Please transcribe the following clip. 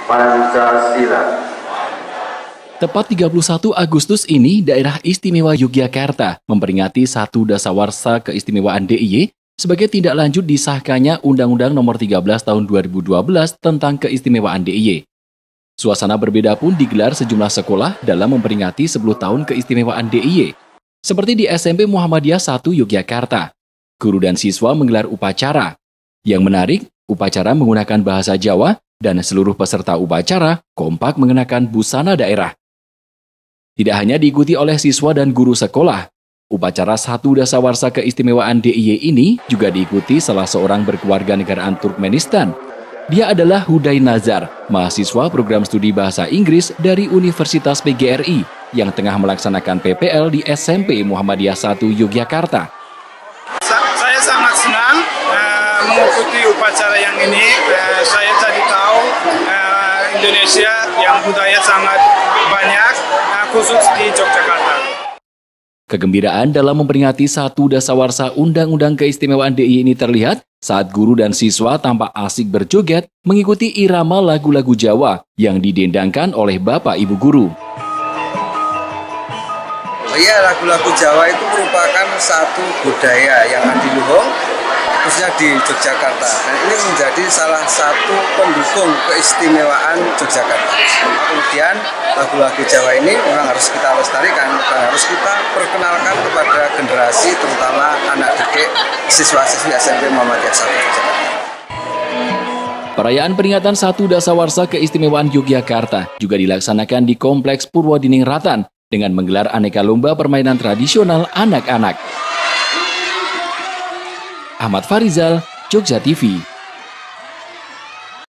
Pancasila. Tepat 31 Agustus ini, Daerah Istimewa Yogyakarta memperingati satu dasawarsa keistimewaan DIY sebagai tindak lanjut disahkannya Undang-Undang Nomor 13 Tahun 2012 tentang keistimewaan DIY. Suasana berbeda pun digelar sejumlah sekolah dalam memperingati 10 tahun keistimewaan DIY. Seperti di SMP Muhammadiyah 1 Yogyakarta, guru dan siswa menggelar upacara. Yang menarik, upacara menggunakan bahasa Jawa dan seluruh peserta upacara kompak mengenakan busana daerah. Tidak hanya diikuti oleh siswa dan guru sekolah, upacara satu dasawarsa keistimewaan DIY ini juga diikuti salah seorang berkewarganegaraan Turkmenistan. Dia adalah Huday Nazar, mahasiswa program studi bahasa Inggris dari Universitas PGRI yang tengah melaksanakan PPL di SMP Muhammadiyah 1 Yogyakarta. Saya sangat senang mengikuti upacara yang ini. Saya jadi tahu Indonesia yang budaya sangat banyak, khusus di Yogyakarta. Kegembiraan dalam memperingati satu dasawarsa Undang-Undang Keistimewaan DIY ini terlihat saat guru dan siswa tampak asik berjoget mengikuti irama lagu-lagu Jawa yang didendangkan oleh Bapak Ibu Guru. Iya, lagu-lagu Jawa itu merupakan satu budaya yang adiluhung, khususnya di Yogyakarta. Dan ini menjadi salah satu pendukung keistimewaan Yogyakarta. Kemudian lagu-lagu Jawa ini memang harus kita lestarikan dan harus kita perkenalkan kepada generasi, terutama anak didik siswa-siswi SMP Muhammadiyah 1 Yogyakarta. Perayaan peringatan satu dasawarsa keistimewaan Yogyakarta juga dilaksanakan di Kompleks Purwodiningrat dengan menggelar aneka lomba permainan tradisional anak-anak. Ahmad Farizal, Jogja TV.